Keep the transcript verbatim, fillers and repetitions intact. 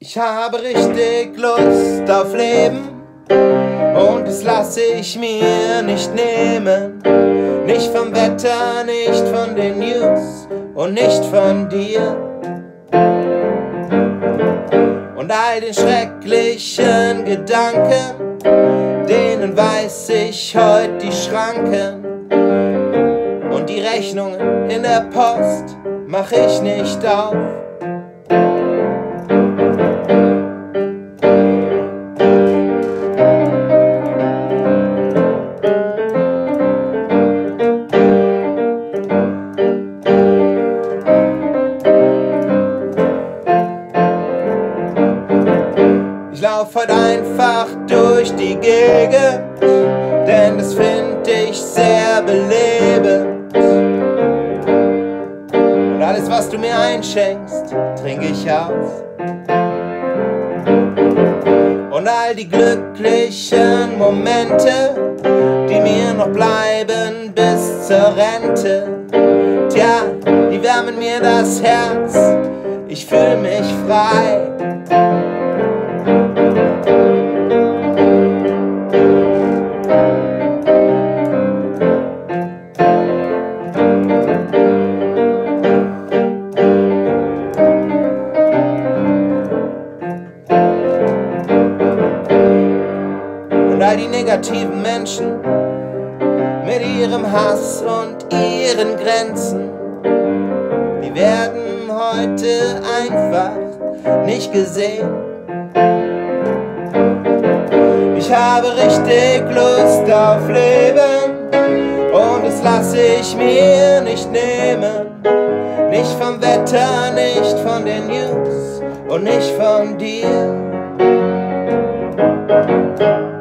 Ich habe richtig Lust auf Leben und das lasse ich mir nicht nehmen. Nicht vom Wetter, nicht von den News und nicht von dir. Und all den schrecklichen Gedanken, denen weiß ich heute die Schranken. Und die Rechnungen in der Post mach ich nicht auf. Ich lauf heute einfach durch die Gegend, denn das find ich sehr belebend. Und alles, was du mir einschenkst, trink ich aus. Und all die glücklichen Momente, die mir noch bleiben bis zur Rente, tja, die wärmen mir das Herz, ich fühl mich frei. Und all die negativen Menschen mit ihrem Hass und ihren Grenzen, die werden heute einfach nicht gesehen. Ich habe richtig Lust auf Leben und das lasse ich mir nicht nehmen. Nicht vom Wetter, nicht von den News und nicht von dir.